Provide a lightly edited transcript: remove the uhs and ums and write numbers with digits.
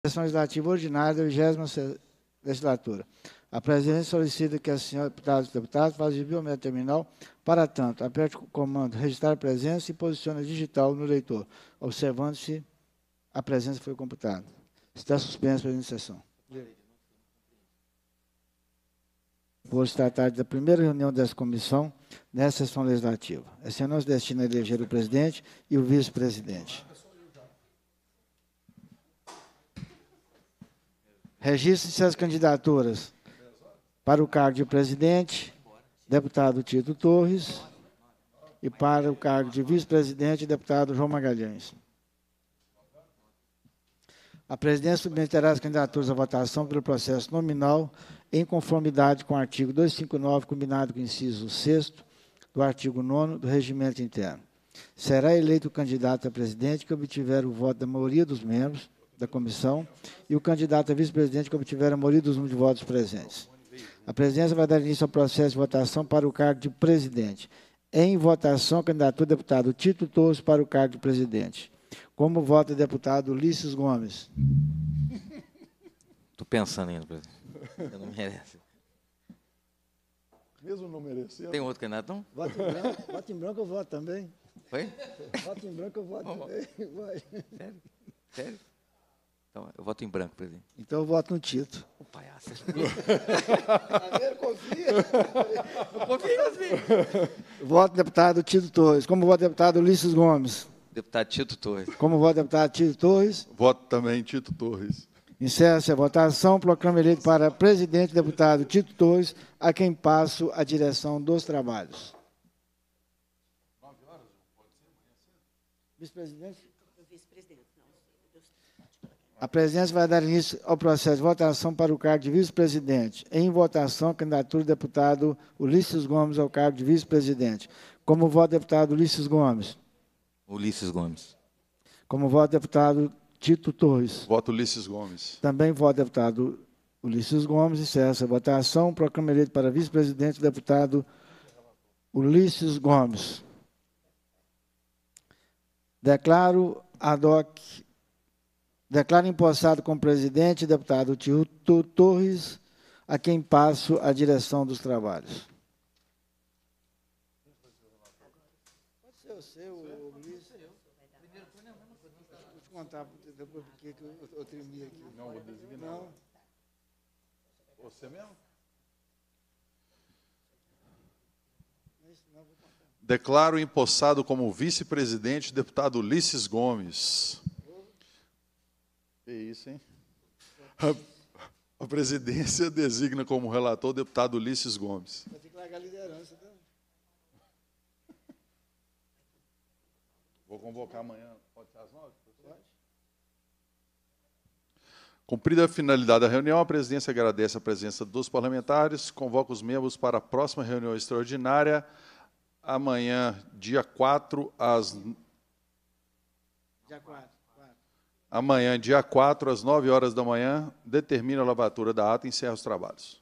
Sessão Legislativa Ordinária da 20ª Legislatura. A presidência solicita que a senhora deputados e deputadas façam de biométrica terminal. Para tanto, aperte o comando registrar a presença e posicione digital no leitor, observando-se a presença foi computada. Está suspensa a sessão. Por se tratar da primeira reunião dessa comissão nessa sessão legislativa. Essa não se destina a eleger o presidente e o vice-presidente. Registre-se as candidaturas para o cargo de presidente, deputado Tito Torres, e para o cargo de vice-presidente, deputado João Magalhães. A presidência submeterá as candidaturas à votação pelo processo nominal, em conformidade com o artigo 259, combinado com o inciso 6º do artigo 9º do Regimento Interno. Será eleito o candidato a presidente que obtiver o voto da maioria dos membros da comissão e o candidato a vice-presidente que obtiver a maioria dos números de votos presentes. A presidência vai dar início ao processo de votação para o cargo de presidente. Em votação, a candidatura do deputado Tito Torres para o cargo de presidente. Como vota o deputado Ulisses Gomes? Estou pensando ainda, presidente. Eu não merece. Mesmo não merecendo. Tem outro candidato, não? Voto em branco eu voto também. Foi? Voto em branco eu voto também. Vai. Sério? Sério? Então, eu voto em branco, presidente. Então eu voto no Tito. O palhaço. Confia. Não confio em você. Voto deputado Tito Torres. Como voto deputado Ulisses Gomes? Deputado Tito Torres. Como voto deputado Tito Torres? Voto também Tito Torres. Encerra-se a votação. Proclamo eleito para presidente deputado Tito Torres, a quem passo a direção dos trabalhos. 9 horas, pode ser amanhã cedo? Vice-presidente? Vice-presidente, não. A presidência vai dar início ao processo de votação para o cargo de vice-presidente. Em votação, a candidatura do deputado Ulisses Gomes ao cargo de vice-presidente. Como voto deputado Ulisses Gomes? Ulisses Gomes. Como voto deputado Tito Torres? Voto Ulisses Gomes. Também voto deputado Ulisses Gomes. Encerra essa votação. Proclamo eleito para vice-presidente o deputado Ulisses Gomes. Declaro empossado como presidente o deputado Tito Torres, a quem passo a direção dos trabalhos. Pode ser o seu, Luiz. Vou te contar depois porque eu tremi aqui. Não, vou designar. Não. Você mesmo? Não, vou contar. Declaro empossado como vice-presidente o deputado Ulisses Gomes. Que isso, hein? A presidência designa como relator o deputado Ulisses Gomes. Vai ter que largar a liderança, tá? Vou convocar amanhã, pode ser às 9? Pode. Cumprida a finalidade da reunião, a presidência agradece a presença dos parlamentares, convoca os membros para a próxima reunião extraordinária, amanhã, dia 4, às... Dia 4. Amanhã, dia 4, às 9 horas da manhã, determina a lavatura da ata e encerra os trabalhos.